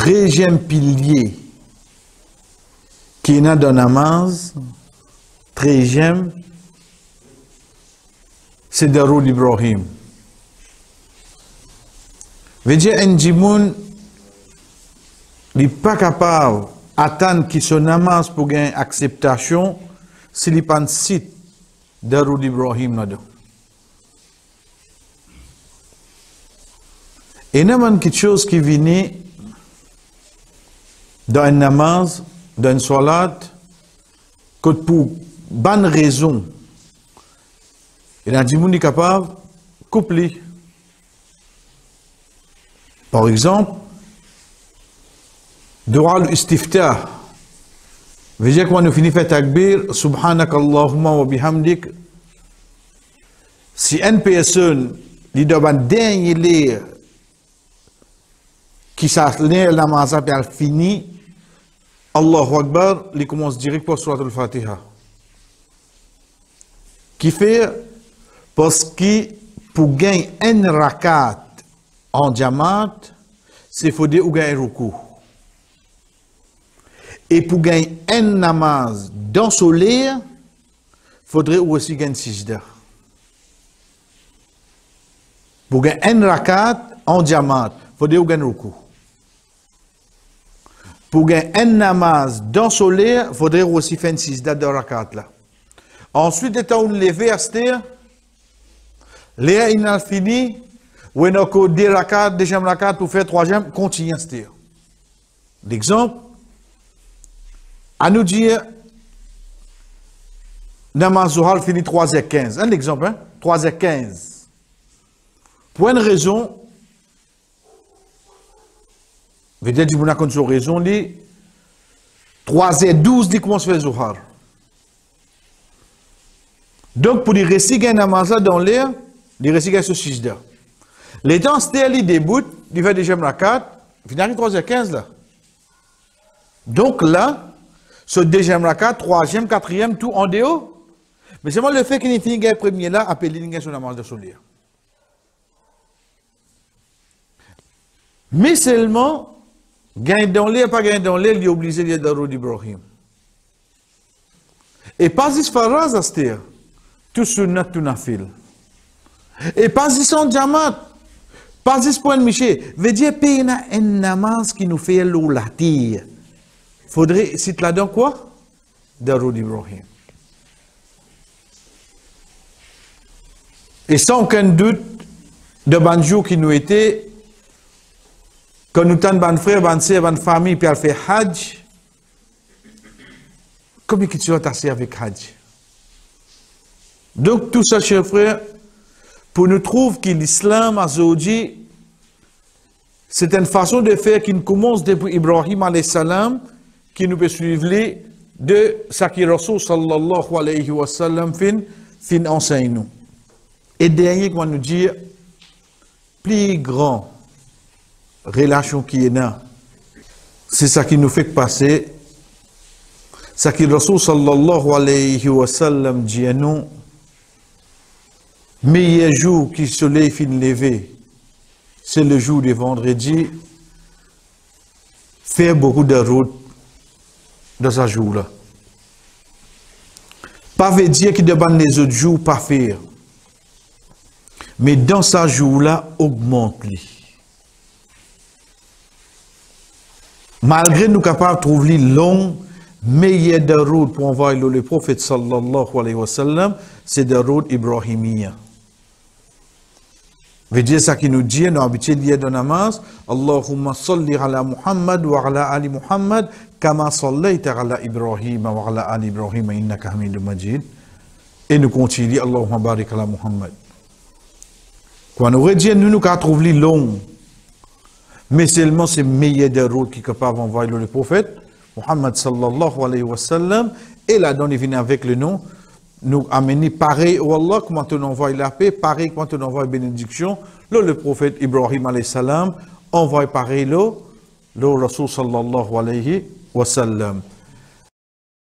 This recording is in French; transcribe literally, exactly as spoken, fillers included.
treizième pilier qui est dans le namaz, treizième, c'est Darud Ibrahim. Veut dire, un djimoun n'est pas capable d'attendre qu'il se namaz pour gagner acceptation s'il n'y a pas un site Darud Ibrahim là-dedans. Et il y a quelque chose qui vient dans un namaz, dans une salat, que pour bonne raison, il y a des gens qui sont capables de coupler. Par exemple, Dua al-Istiftah. Vous voyez quand nous finissons faire takbir, Subhanak Allahumma wa bihamdik. Si une personne, il doit un dernier lire, qui s'assène la namaz et elle finit, Allahu Akbar, il commence direct par Surat al-Fatiha. Qui fait, parce que pour gagner un rakat en jamaat, c'est faut dire ou gagner ruku. Et pour gagner un namaz dans soleil, il faudrait aussi gagner sijda. Pour gagner un rakat en jamaat, il faudrait ou gagner ruku. Pour gagner un namaz dans le soleil, il faudrait aussi faire une sijda de rakat là. Ensuite, étant levé à cette heure, l'air il a fini, ou il a encore deux rakat, deuxième rakat pour faire troisième, continue à cette heure. L'exemple, à nous dire, namaz zuhar finit trois heures quinze. Un exemple, hein? trois heures quinze. Pour une raison, peut-être que vous avez une raison, dit trois heures douze, dit comment se fait zuhar. Donc, pour les récits qui namaz dans l'air, les récits qui sont sijda. Les temps, c'était les débuts, il fait déjà rakat, il finit trois heures quinze là. Donc là, ce deuxième rakat, troisième, quatrième, tout en dehors. Mais c'est moi le fait qu'il finit le premier là, appelé l'ingé sur namaz de soleil. Mais seulement, gagne dans l'air, pas gagne dans l'air, il est obligé de Darud Ibrahim. Et pas juste faraz à cette tout sunnat, tout nafil. Et pas juste en jamaat, pas juste pour un miché. Veut dire, payer un namaz qui nous fait l'oulatir. Faudrait, c'est là-dedans quoi? Darud Ibrahim. Et sans aucun doute, de banjou qui nous était, quand nous avons ban frère, ban sœur, ban famille, puis elle fait hajj, comment est-ce que tu vas t'asseoir avec hajj? Donc, tout ça, chers frères, pour nous trouver que l'islam, aujourd'hui, c'est une façon de faire qui commence depuis Ibrahim alayhi salam, qui nous peut suivre de ce que Rasul sallallahu alayhi wa sallam fin, fin enseigne nous. Et dernier, qu'on nous dit, plus grand relation qui est là, c'est ça qui nous fait passer, ce que Rasul sallallahu alayhi wa sallam dit à nous, meilleur jour qui se soleil fin levé, c'est le jour de vendredi, faire beaucoup de routes dans ce jour-là. Pas veut dire qu'il demande les autres jours pas faire. Mais dans ce jour-là, augmente-lui. Malgré nous capables de trouver long, meilleur de route pour envoyer le prophète sallallahu alayhi wa sallam, c'est de route ibrahimiyya. Veut dire ça qui nous dit, nous habitués liés dans namaz, Allahumma salli ala Muhammad wa ala ali Muhammad, kama sallayta ala Ibrahim wa ala ali Ibrahim, innaka hamidun majid. Et nous continuons, Allahumma barik ala Muhammad. Quand nous redisons, nous nous trouvons long, mais seulement c'est meilleur des routes qui est capable d'envoyer le prophète, Muhammad sallallahu alayhi wa sallam, et là-dedans, il vient avec le nom, nous amener pareil au Allah, comment on envoie la paix, pareil comment on envoie la bénédiction, le, le prophète Ibrahim alayhi salam, envoie pareil le, le Rasul sallallahu alayhi wa sallam.